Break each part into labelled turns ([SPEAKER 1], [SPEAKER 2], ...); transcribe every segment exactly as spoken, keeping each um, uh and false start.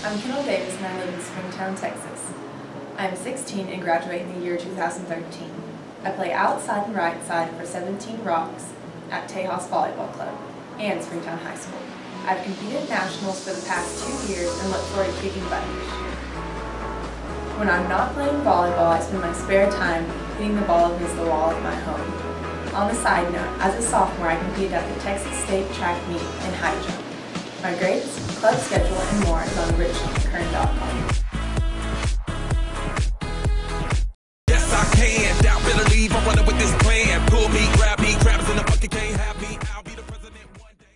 [SPEAKER 1] I'm Kendall Davis and I live in Springtown, Texas. I am sixteen and graduate in the year two thousand thirteen. I play outside and right side for seventeen Rocks at Tejas Volleyball Club and Springtown High School. I've competed at nationals for the past two years and look forward to kicking butt this year. When I'm not playing volleyball, I spend my spare time hitting the ball against the wall at my home. On the side note, as a sophomore, I competed at the Texas State Track Meet in high jump. My grades, club schedule, and more is on rich kern dot com.
[SPEAKER 2] Yes, I can. Doubt, better leave. I'm running with this plan. Pull me, grab me, grabs in the bucket, can't have me. I'll be the president one day.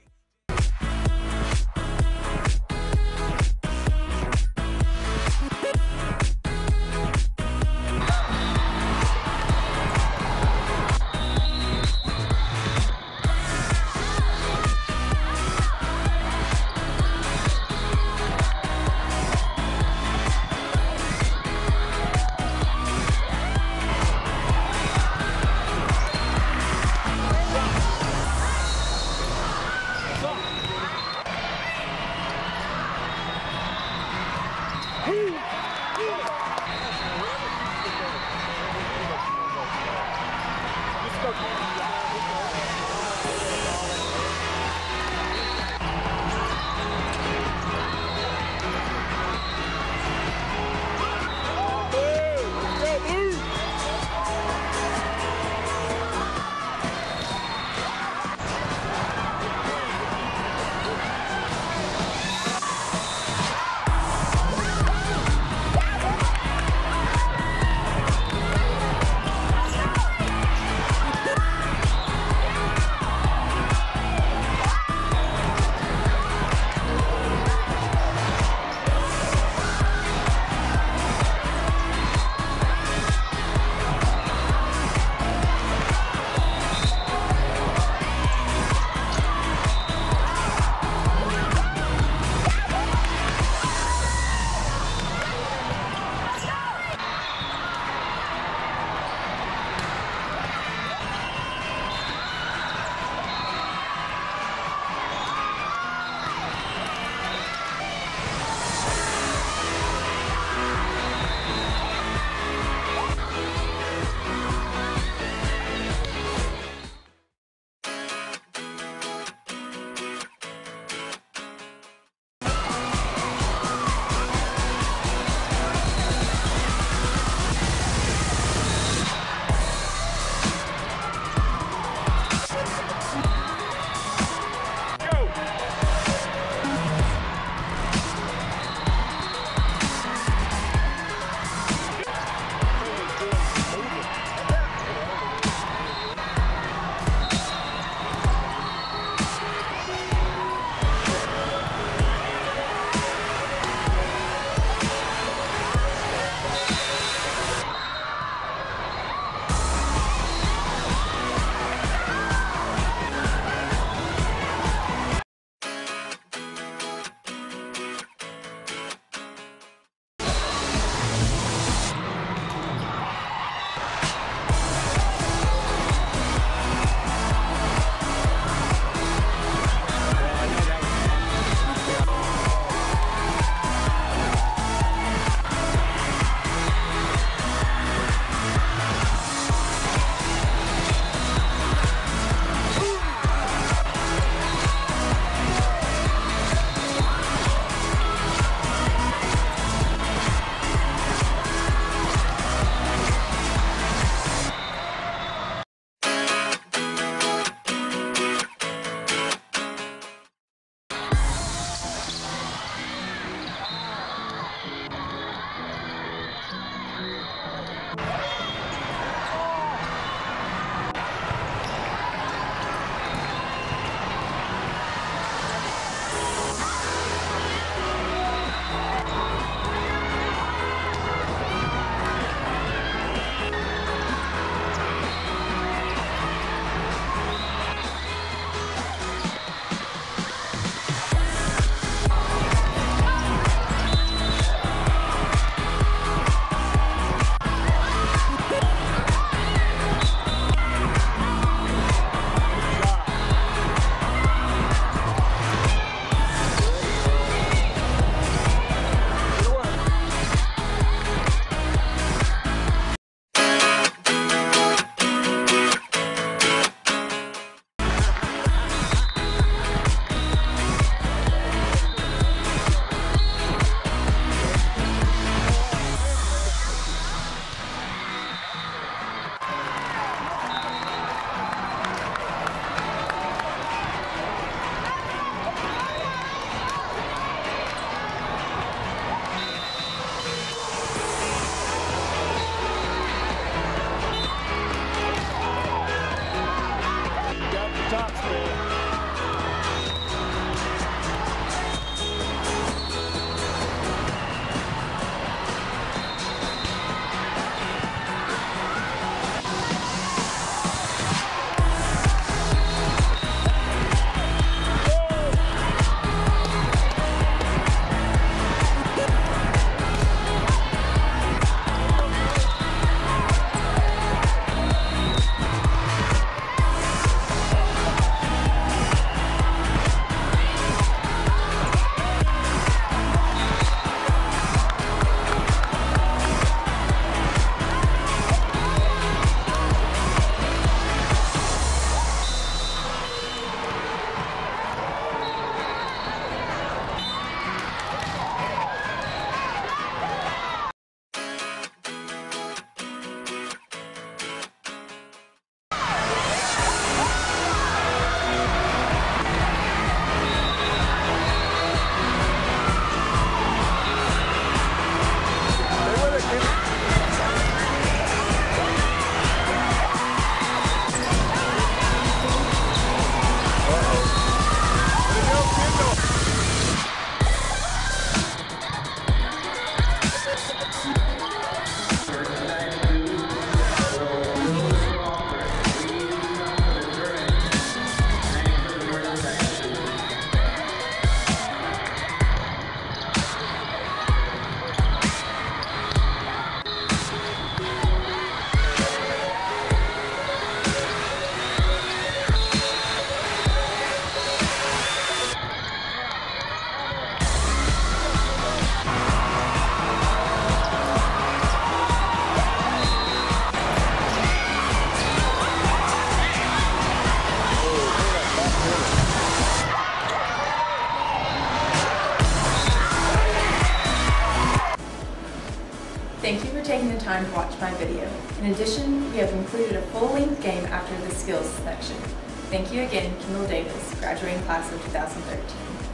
[SPEAKER 3] top spin.
[SPEAKER 1] Thank you for taking the time to watch my video. In addition, we have included a full-length game after the skills section. Thank you again, Kendall Davis, graduating class of two thousand thirteen.